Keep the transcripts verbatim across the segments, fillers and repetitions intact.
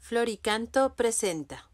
Floricanto presenta.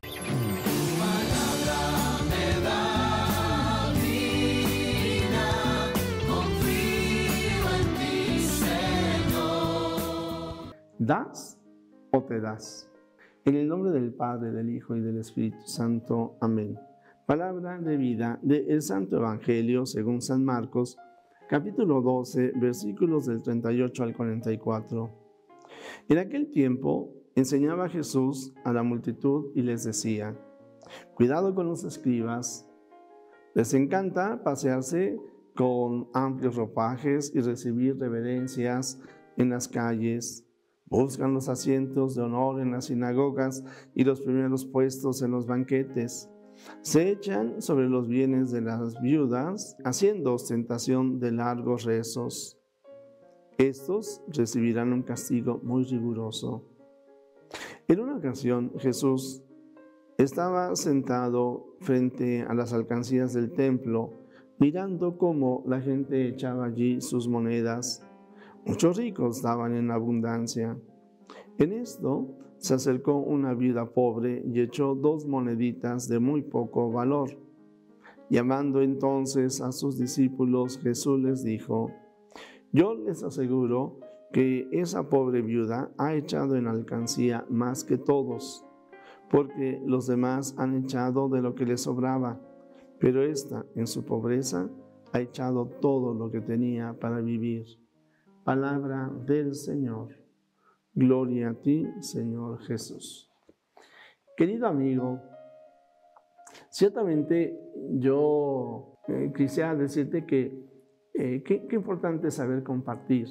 ¿Das o te das? En el nombre del Padre, del Hijo y del Espíritu Santo. Amén. Palabra de vida del Santo Evangelio según San Marcos, capítulo doce, versículos del treinta y ocho al cuarenta y cuatro. En aquel tiempo enseñaba Jesús a la multitud y les decía: cuidado con los escribas. Les encanta pasearse con amplios ropajes y recibir reverencias en las calles. Buscan los asientos de honor en las sinagogas y los primeros puestos en los banquetes. Se echan sobre los bienes de las viudas, haciendo ostentación de largos rezos. Estos recibirán un castigo muy riguroso. En una ocasión, Jesús estaba sentado frente a las alcancías del templo, mirando cómo la gente echaba allí sus monedas. Muchos ricos daban en abundancia. En esto se acercó una viuda pobre y echó dos moneditas de muy poco valor. Llamando entonces a sus discípulos, Jesús les dijo: yo les aseguro que esa pobre viuda ha echado en alcancía más que todos, porque los demás han echado de lo que les sobraba, pero ésta, en su pobreza, ha echado todo lo que tenía para vivir. Palabra del Señor. Gloria a ti, Señor Jesús. Querido amigo, ciertamente yo eh, quisiera decirte que eh, qué, qué importante es saber compartir,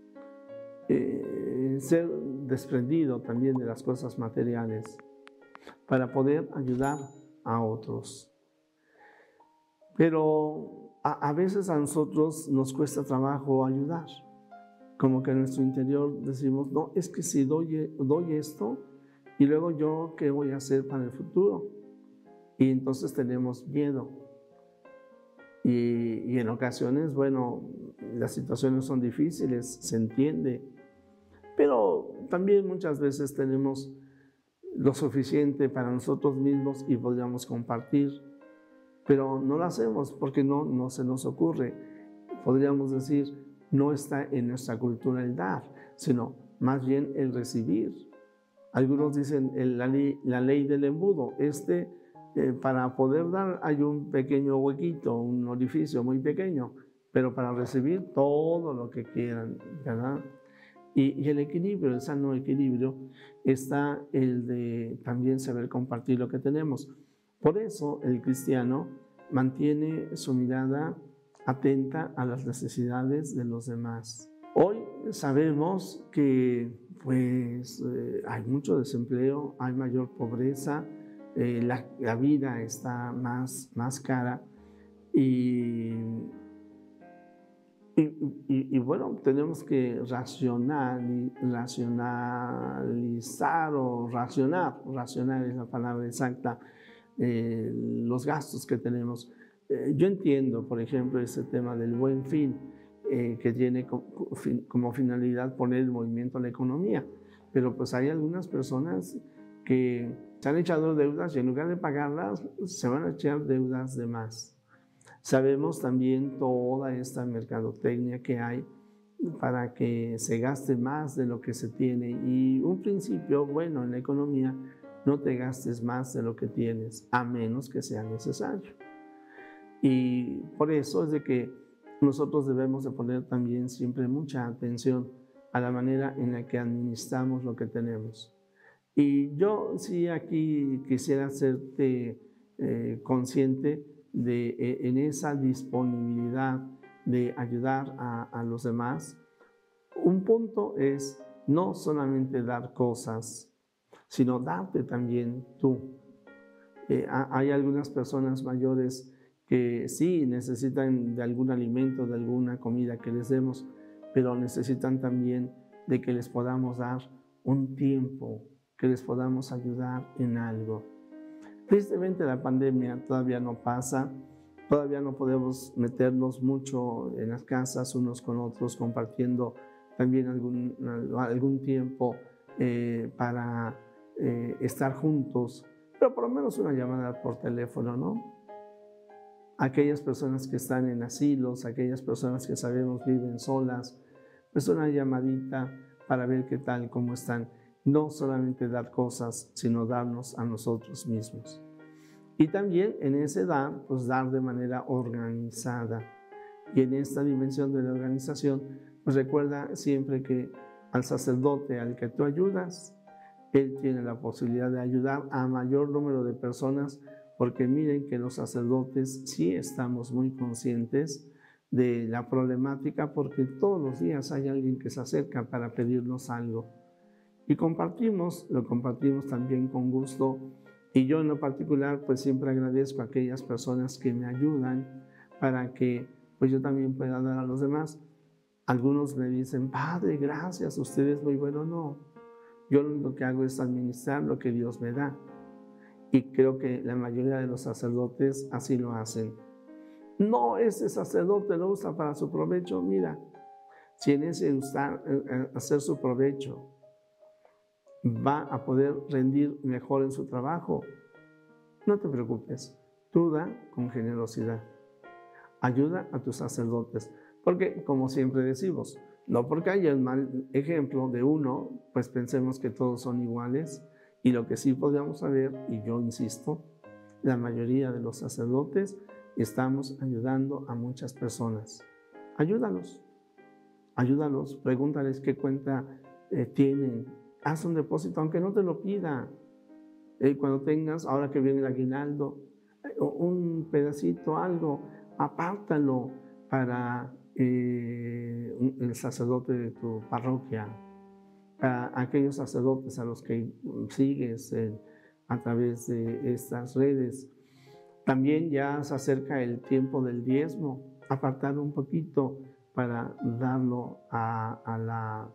eh, ser desprendido también de las cosas materiales para poder ayudar a otros. Pero a, a veces a nosotros nos cuesta trabajo ayudar. Como que en nuestro interior decimos: no, es que si doy, doy esto, y luego yo, ¿qué voy a hacer para el futuro? Y entonces tenemos miedo. Y, y en ocasiones, bueno, las situaciones son difíciles, se entiende. Pero también muchas veces tenemos lo suficiente para nosotros mismos y podríamos compartir. Pero no lo hacemos porque no, no se nos ocurre. Podríamos decir: no está en nuestra cultura el dar, sino más bien el recibir. Algunos dicen el, la, ley, la ley del embudo. Este, eh, para poder dar hay un pequeño huequito, un orificio muy pequeño, pero para recibir todo lo que quieran, ¿verdad? Y, y el equilibrio, el sano equilibrio, está el de también saber compartir lo que tenemos. Por eso el cristiano mantiene su mirada atenta a las necesidades de los demás. Hoy sabemos que pues, eh, hay mucho desempleo, hay mayor pobreza, eh, la, la vida está más, más cara y, y, y, y bueno, tenemos que racionar, racionalizar o racionar, racionar es la palabra exacta, eh, los gastos que tenemos. Yo entiendo, por ejemplo, ese tema del buen fin, eh, que tiene como, como finalidad poner el movimiento en la economía, pero pues hay algunas personas que se han echado deudas y en lugar de pagarlas, se van a echar deudas de más. Sabemos también toda esta mercadotecnia que hay para que se gaste más de lo que se tiene, y un principio bueno en la economía: no te gastes más de lo que tienes, a menos que sea necesario. Y por eso es de que nosotros debemos de poner también siempre mucha atención a la manera en la que administramos lo que tenemos. Y yo sí aquí quisiera hacerte eh, consciente de eh, en esa disponibilidad de ayudar a, a los demás. Un punto es no solamente dar cosas, sino darte también tú. Eh, hay algunas personas mayores que sí necesitan de algún alimento, de alguna comida que les demos, pero necesitan también de que les podamos dar un tiempo, que les podamos ayudar en algo. Tristemente la pandemia todavía no pasa, todavía no podemos meternos mucho en las casas unos con otros, compartiendo también algún, algún tiempo eh, para eh, estar juntos, pero por lo menos una llamada por teléfono, ¿no? Aquellas personas que están en asilos, aquellas personas que sabemos viven solas, pues una llamadita para ver qué tal, cómo están. No solamente dar cosas, sino darnos a nosotros mismos. Y también en ese dar, pues dar de manera organizada. Y en esta dimensión de la organización, pues recuerda siempre que al sacerdote al que tú ayudas, él tiene la posibilidad de ayudar a mayor número de personas, porque miren que los sacerdotes sí estamos muy conscientes de la problemática, porque todos los días hay alguien que se acerca para pedirnos algo. Y compartimos, lo compartimos también con gusto. Y yo en lo particular, pues siempre agradezco a aquellas personas que me ayudan para que pues yo también pueda dar a los demás. Algunos me dicen, Padre, gracias, usted es muy bueno. No, yo lo único que hago es administrar lo que Dios me da. Y creo que la mayoría de los sacerdotes así lo hacen. No, ese sacerdote lo usa para su provecho. Mira, si en ese usar, hacer su provecho va a poder rendir mejor en su trabajo, no te preocupes, tú da con generosidad. Ayuda a tus sacerdotes, porque como siempre decimos, no porque haya el mal ejemplo de uno, pues pensemos que todos son iguales. Y lo que sí podríamos saber, y yo insisto, la mayoría de los sacerdotes estamos ayudando a muchas personas. Ayúdalos, ayúdalos, pregúntales qué cuenta eh, tienen. Haz un depósito, aunque no te lo pida. Eh, cuando tengas, ahora que viene el aguinaldo, eh, un pedacito, algo, apártalo para eh, el sacerdote de tu parroquia, a aquellos sacerdotes a los que sigues eh, a través de estas redes. También ya se acerca el tiempo del diezmo, apartar un poquito para darlo a, a la,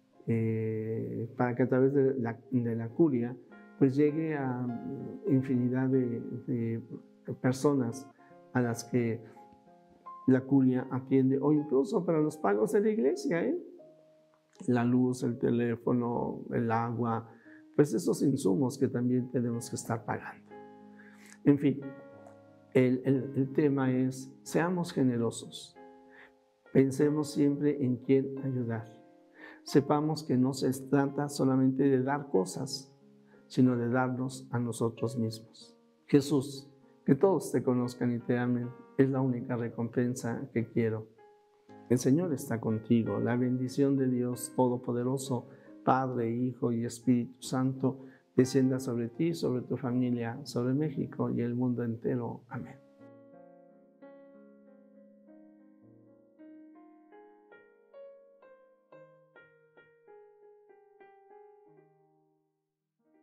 eh, para que a través de la, de la curia pues llegue a infinidad de, de personas a las que la curia atiende, o incluso para los pagos de la iglesia, ¿eh? La luz, el teléfono, el agua, pues esos insumos que también tenemos que estar pagando. En fin, el, el, el tema es, seamos generosos, pensemos siempre en quién ayudar. Sepamos que no se trata solamente de dar cosas, sino de darnos a nosotros mismos. Jesús, que todos te conozcan y te amen, es la única recompensa que quiero. El Señor está contigo. La bendición de Dios Todopoderoso, Padre, Hijo y Espíritu Santo, descienda sobre ti, sobre tu familia, sobre México y el mundo entero. Amén.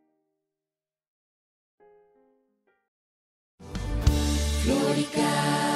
Florica.